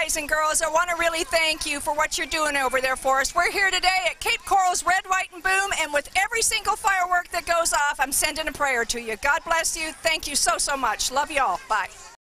guys and girls, I want to really thank you for what you're doing over there for us. We're here today at Cape Coral's Red, White, and Boom, and with every single firework that goes off, I'm sending a prayer to you. God bless you. Thank you so, so much. Love you all. Bye.